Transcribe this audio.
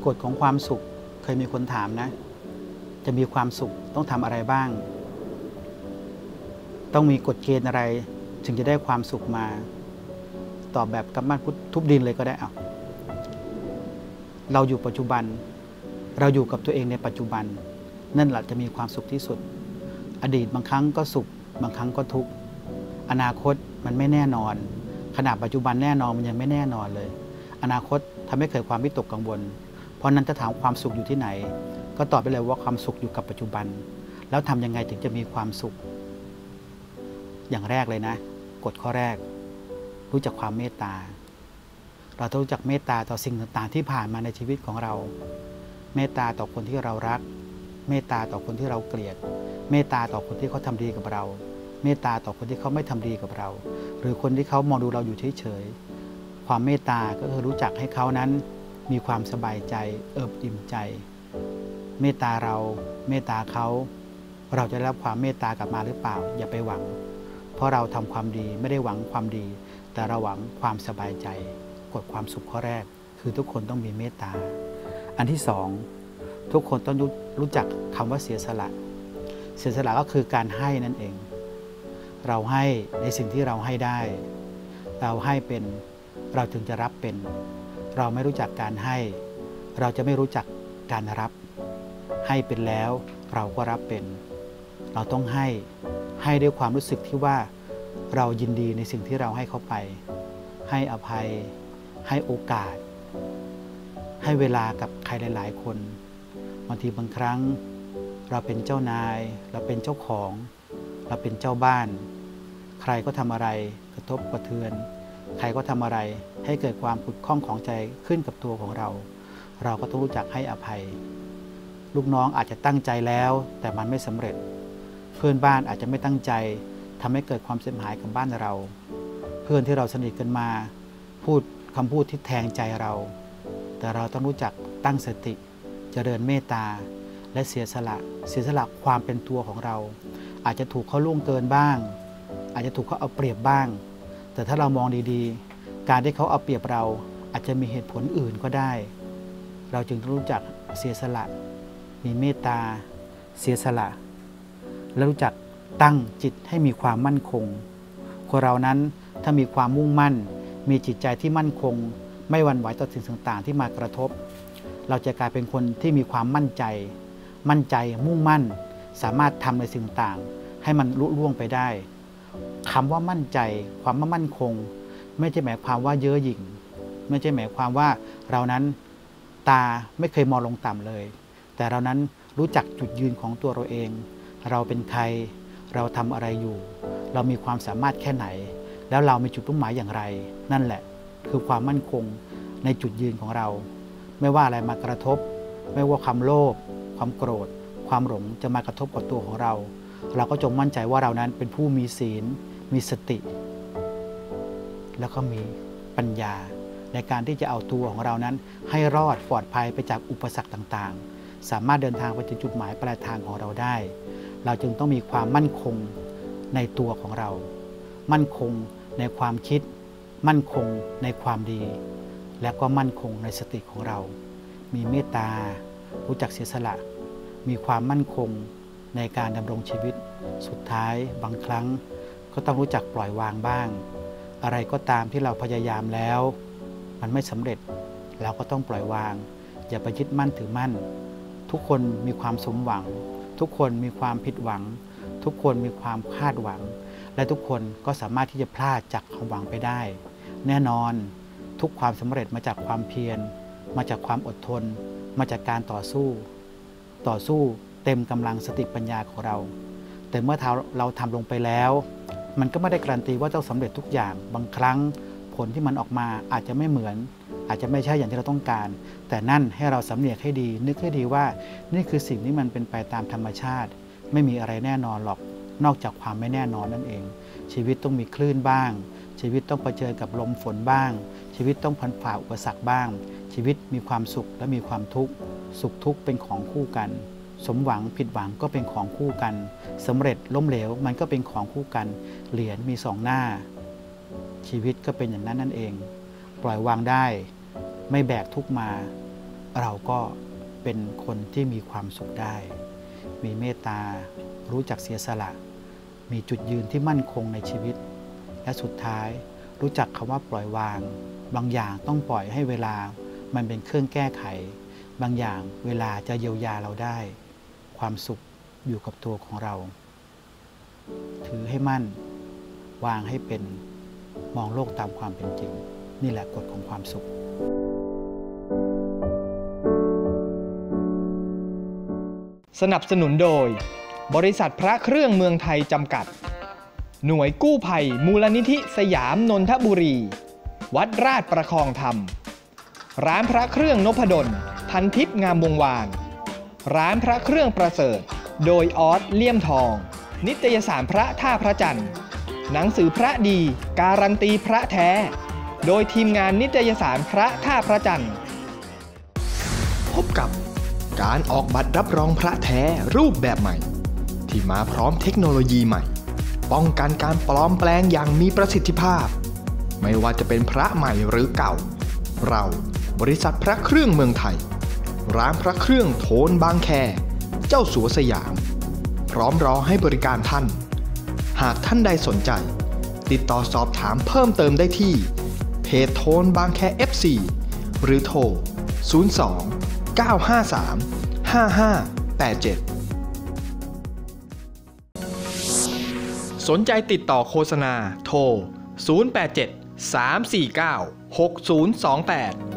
กฎของความสุขเคยมีคนถามนะจะมีความสุขต้องทำอะไรบ้างต้องมีกฎเกณฑ์อะไรถึงจะได้ความสุขมาตอบแบบกำปั้นทุบดินเลยก็ได้เอาเราอยู่ปัจจุบันเราอยู่กับตัวเองในปัจจุบันนั่นแหละจะมีความสุขที่สุดอดีตบางครั้งก็สุขบางครั้งก็ทุกข์อนาคตมันไม่แน่นอนขณะปัจจุบันแน่นอนมันยังไม่แน่นอนเลยอนาคตทำให้เกิดความวิตกกังวลเพราะนั้นจะถามความสุขอยู่ที่ไหนก็ตอบไปเลยว่าความสุขอยู่กับปัจจุบันแล้วทำยังไงถึงจะมีความสุขอย่างแรกเลยนะกฎข้อแรกรู้จักความเมตตาเราต้องรู้จักเมตตาต่อสิ่งต่างๆที่ผ่านมาในชีวิตของเราเมตตาต่อคนที่เรารักเมตตาต่อคนที่เราเกลียดเมตตาต่อคนที่เขาทำดีกับเราเมตตาต่อคนที่เขาไม่ทำดีกับเราหรือคนที่เขามองดูเราอยู่เฉยๆความเมตตาก็คือรู้จักให้เขานั้นมีความสบายใจเอิบอิ่มใจเมตตาเราเมตตาเขาเราจะได้รับความเมตตากลับมาหรือเปล่าอย่าไปหวังเพราะเราทำความดีไม่ได้หวังความดีแต่เราหวังความสบายใจกฎความสุขข้อแรกคือทุกคนต้องมีเมตตาอันที่สองทุกคนต้องรู้จักคำว่าเสียสละเสียสละก็คือการให้นั่นเองเราให้ในสิ่งที่เราให้ได้เราให้เป็นเราถึงจะรับเป็นเราไม่รู้จักการให้เราจะไม่รู้จักการรับให้เป็นแล้วเราก็รับเป็นเราต้องให้ด้วยความรู้สึกที่ว่าเรายินดีในสิ่งที่เราให้เขาไปให้อภัยให้โอกาสให้เวลากับใครหลายๆคนบางทีบางครั้งเราเป็นเจ้านายเราเป็นเจ้าของเราเป็นเจ้าบ้านใครก็ทำอะไรกระทบกระเทือนใครก็ทำอะไรให้เกิดความขุ่นข้องของใจขึ้นกับตัวของเราเราก็ต้องรู้จักให้อภัยลูกน้องอาจจะตั้งใจแล้วแต่มันไม่สำเร็จเพื่อนบ้านอาจจะไม่ตั้งใจทำให้เกิดความเสียหายกับบ้านเราเพื่อนที่เราสนิทกันมาพูดคำพูดที่แทงใจเราแต่เราต้องรู้จักตั้งสติเจริญเมตตาและเสียสละความเป็นตัวของเราอาจจะถูกเขาล่วงเกินบ้างอาจจะถูกเขาเอาเปรียบบ้างแต่ถ้าเรามองดีๆการที่เขาเอาเปรียบเราอาจจะมีเหตุผลอื่นก็ได้เราจึงต้องรู้จักเสียสละมีเมตตาเสียสละและรู้จักตั้งจิตให้มีความมั่นคงคนเรานั้นถ้ามีความมุ่งมั่นมีจิตใจที่มั่นคงไม่หวั่นไหวต่อสิ่งต่างๆที่มากระทบเราจะกลายเป็นคนที่มีความมั่นใจมุ่งมั่นสามารถทำในสิ่งต่างให้มันลุล่วงไปได้คำว่ามั่นใจความมั่นคงไม่ใช่หมายความว่าเย่อหยิ่งไม่ใช่หมายความว่าเรานั้นตาไม่เคยมองลงต่ำเลยแต่เรานั้นรู้จักจุดยืนของตัวเราเองเราเป็นใครเราทำอะไรอยู่เรามีความสามารถแค่ไหนแล้วเรามีจุดมุ่งหมายอย่างไรนั่นแหละคือความมั่นคงในจุดยืนของเราไม่ว่าอะไรมากระทบไม่ว่าความโลภความโกรธความหลงจะมากระทบกับตัวของเราเราก็จงมั่นใจว่าเรานั้นเป็นผู้มีศีลมีสติแล้วก็มีปัญญาในการที่จะเอาตัวของเรานั้นให้รอดปลอดภัยไปจากอุปสรรคต่างๆสามารถเดินทางไปถึงจุดหมายปลายทางของเราได้เราจึงต้องมีความมั่นคงในตัวของเรามั่นคงในความคิดมั่นคงในความดีและก็มั่นคงในสติของเรามีเมตตารู้จักเสียสละมีความมั่นคงในการดำรงชีวิตสุดท้ายบางครั้งก็ต้องรู้จักปล่อยวางบ้างอะไรก็ตามที่เราพยายามแล้วมันไม่สำเร็จเราก็ต้องปล่อยวางอย่าไปยึดมั่นถือมั่นทุกคนมีความสมหวังทุกคนมีความผิดหวังทุกคนมีความคาดหวังและทุกคนก็สามารถที่จะพลาดจากความหวังไปได้แน่นอนทุกความสำเร็จมาจากความเพียรมาจากความอดทนมาจากการต่อสู้เต็มกำลังสติปัญญาของเราแต่เมื่อเราทำลงไปแล้วมันก็ไม่ได้การันตีว่าต้องสำเร็จทุกอย่างบางครั้งผลที่มันออกมาอาจจะไม่เหมือนอาจจะไม่ใช่อย่างที่เราต้องการแต่นั่นให้เราสำเนียกให้ดีนึกให้ดีว่านี่คือสิ่งที่มันเป็นไปตามธรรมชาติไม่มีอะไรแน่นอนหรอกนอกจากความไม่แน่นอนนั่นเองชีวิตต้องมีคลื่นบ้างชีวิตต้องเผชิญกับลมฝนบ้างชีวิตต้องผ่านฝ่าอุปสรรคบ้างชีวิตมีความสุขและมีความทุกข์สุขทุกข์เป็นของคู่กันสมหวังผิดหวังก็เป็นของคู่กันสำเร็จล้มเหลวมันก็เป็นของคู่กันเหรียญมีสองหน้าชีวิตก็เป็นอย่างนั้นนั่นเองปล่อยวางได้ไม่แบกทุกข์มาเราก็เป็นคนที่มีความสุขได้ มีเมตตารู้จักเสียสละมีจุดยืนที่มั่นคงในชีวิตและสุดท้ายรู้จักคำว่าปล่อยวางบางอย่างต้องปล่อยให้เวลามันเป็นเครื่องแก้ไขบางอย่างเวลาจะเยียวยาเราได้ความสุขอยู่กับตัวของเราถือให้มั่นวางให้เป็นมองโลกตามความเป็นจริงนี่แหละกฎของความสุขสนับสนุนโดยบริษัทพระเครื่องเมืองไทยจำกัดหน่วยกู้ภัยมูลนิธิสยามนนทบุรีวัดราชประคองธรรมร้านพระเครื่องนพดลพันทิพย์งามวงวานร้านพระเครื่องประเสริฐโดยออสเลี่ยมทองนิตยสารพระท่าพระจันทร์หนังสือพระดีการันตีพระแท้โดยทีมงานนิตยสารพระท่าพระจันทร์พบกับการออกบัตรรับรองพระแท้รูปแบบใหม่ที่มาพร้อมเทคโนโลยีใหม่ป้องกันการปลอมแปลงอย่างมีประสิทธิภาพไม่ว่าจะเป็นพระใหม่หรือเก่าเราบริษัทพระเครื่องเมืองไทยร้านพระเครื่องโทนบางแคเจ้าสัวสยามพร้อมรอให้บริการท่านหากท่านใดสนใจติดต่อสอบถามเพิ่มเติมได้ที่เพจโทนบางแค FC หรือโทร 02 953 5587 สนใจติดต่อโฆษณาโทร 087 349 6028